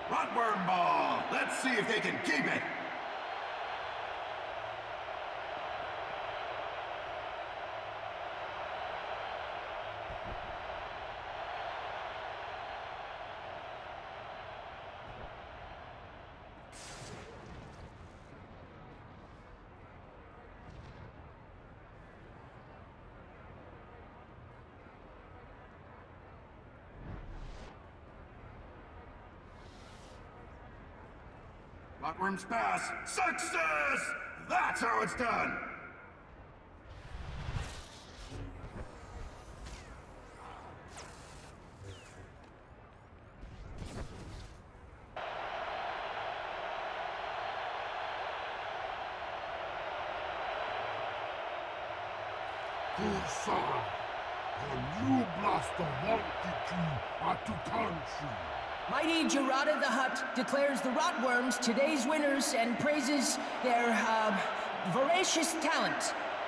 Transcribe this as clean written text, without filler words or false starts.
Rotworm ball! Let's see if they can keep it! Rotworm's pass! Success! That's how it's done! Kursara, a new blaster wanted to country. Mighty Gerada the Hutt declares the Rotworms today's winners and praises their, voracious talent.